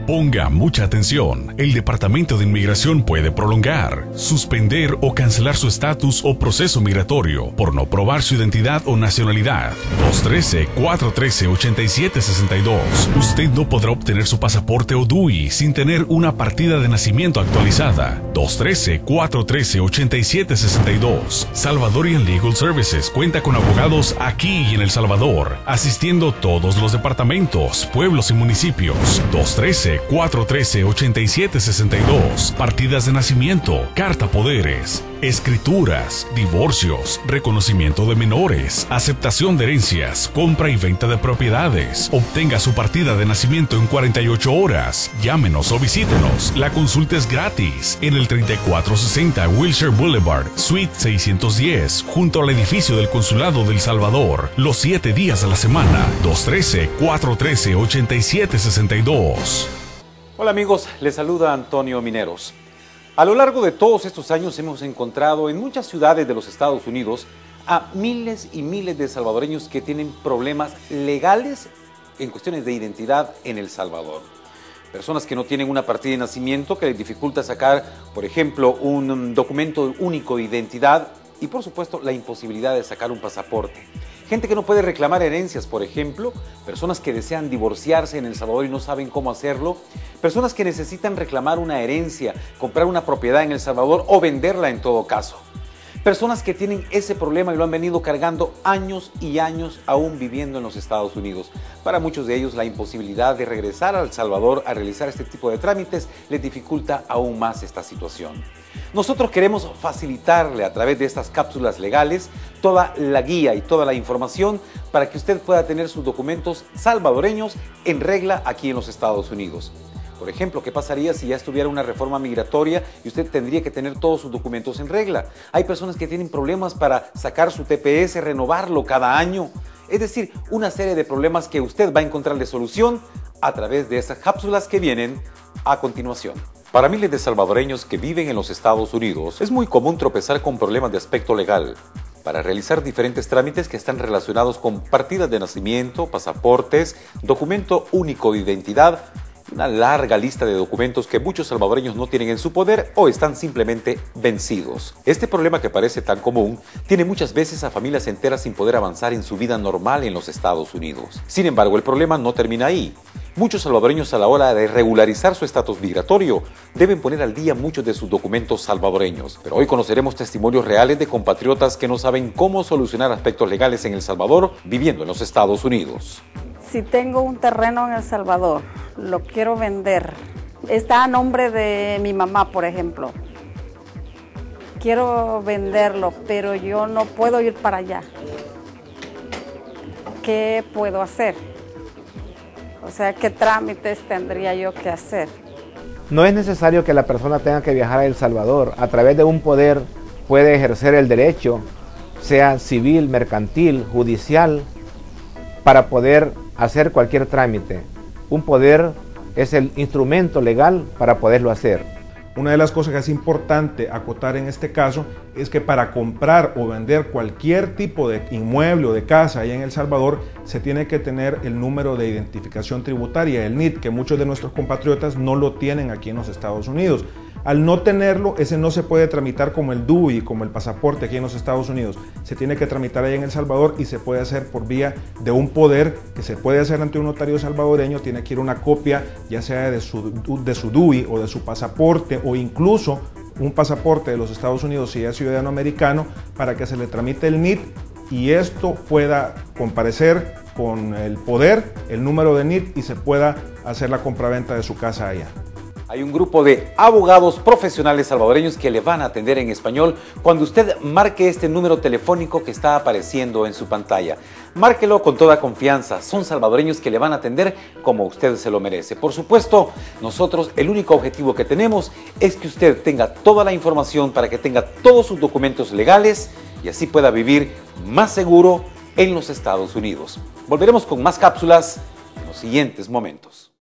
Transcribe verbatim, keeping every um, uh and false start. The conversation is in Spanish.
Ponga mucha atención. El Departamento de Inmigración puede prolongar, suspender o cancelar su estatus o proceso migratorio por no probar su identidad o nacionalidad. dos uno tres, cuatro uno tres, ocho siete seis dos. Usted no podrá obtener su pasaporte o D U I sin tener una partida de nacimiento actualizada. dos uno tres, cuatro uno tres, ocho siete seis dos. Salvadorian Legal Services cuenta con abogados aquí y en El Salvador, asistiendo todos los departamentos, pueblos y municipios. dos uno tres, cuatro uno tres, ocho siete seis dos. Partidas de nacimiento, carta poderes, escrituras, divorcios, reconocimiento de menores, aceptación de herencias, compra y venta de propiedades. Obtenga su partida de nacimiento en cuarenta y ocho horas. Llámenos o visítenos. La consulta es gratis en el treinta y cuatro sesenta Wilshire Boulevard, Suite seiscientos diez, junto al edificio del Consulado del Salvador, los siete días a la semana. dos uno tres, cuatro uno tres, ocho siete seis dos. Hola amigos, les saluda Antonio Mineros. A lo largo de todos estos años hemos encontrado en muchas ciudades de los Estados Unidos a miles y miles de salvadoreños que tienen problemas legales en cuestiones de identidad en El Salvador. Personas que no tienen una partida de nacimiento que les dificulta sacar, por ejemplo, un documento único de identidad y, por supuesto, la imposibilidad de sacar un pasaporte. Gente que no puede reclamar herencias, por ejemplo, personas que desean divorciarse en El Salvador y no saben cómo hacerlo, personas que necesitan reclamar una herencia, comprar una propiedad en El Salvador o venderla en todo caso. Personas que tienen ese problema y lo han venido cargando años y años aún viviendo en los Estados Unidos. Para muchos de ellos la imposibilidad de regresar a El Salvador a realizar este tipo de trámites les dificulta aún más esta situación. Nosotros queremos facilitarle a través de estas cápsulas legales toda la guía y toda la información para que usted pueda tener sus documentos salvadoreños en regla aquí en los Estados Unidos. Por ejemplo, ¿qué pasaría si ya estuviera una reforma migratoria y usted tendría que tener todos sus documentos en regla? Hay personas que tienen problemas para sacar su T P S, renovarlo cada año. Es decir, una serie de problemas que usted va a encontrarle solución a través de esas cápsulas que vienen a continuación. Para miles de salvadoreños que viven en los Estados Unidos, es muy común tropezar con problemas de aspecto legal para realizar diferentes trámites que están relacionados con partidas de nacimiento, pasaportes, documento único de identidad, una larga lista de documentos que muchos salvadoreños no tienen en su poder o están simplemente vencidos. Este problema que parece tan común tiene muchas veces a familias enteras sin poder avanzar en su vida normal en los Estados Unidos. Sin embargo, el problema no termina ahí. Muchos salvadoreños a la hora de regularizar su estatus migratorio deben poner al día muchos de sus documentos salvadoreños. Pero hoy conoceremos testimonios reales de compatriotas que no saben cómo solucionar aspectos legales en El Salvador viviendo en los Estados Unidos. Si tengo un terreno en El Salvador, lo quiero vender, está a nombre de mi mamá, por ejemplo. Quiero venderlo, pero yo no puedo ir para allá. ¿Qué puedo hacer? O sea, ¿qué trámites tendría yo que hacer? No es necesario que la persona tenga que viajar a El Salvador. A través de un poder puede ejercer el derecho, sea civil, mercantil, judicial, para poder hacer cualquier trámite. Un poder es el instrumento legal para poderlo hacer. Una de las cosas que es importante acotar en este caso es que para comprar o vender cualquier tipo de inmueble o de casa allá en El Salvador se tiene que tener el número de identificación tributaria, el N I T, que muchos de nuestros compatriotas no lo tienen aquí en los Estados Unidos. Al no tenerlo, ese no se puede tramitar como el D U I, como el pasaporte aquí en los Estados Unidos. Se tiene que tramitar allá en El Salvador y se puede hacer por vía de un poder que se puede hacer ante un notario salvadoreño. Tiene que ir una copia, ya sea de su, de su D U I o de su pasaporte o incluso un pasaporte de los Estados Unidos si es ciudadano americano para que se le tramite el N I T y esto pueda comparecer con el poder, el número de N I T y se pueda hacer la compraventa de su casa allá. Hay un grupo de abogados profesionales salvadoreños que le van a atender en español cuando usted marque este número telefónico que está apareciendo en su pantalla. Márquelo con toda confianza, son salvadoreños que le van a atender como usted se lo merece. Por supuesto, nosotros el único objetivo que tenemos es que usted tenga toda la información para que tenga todos sus documentos legales y así pueda vivir más seguro en los Estados Unidos. Volveremos con más cápsulas en los siguientes momentos.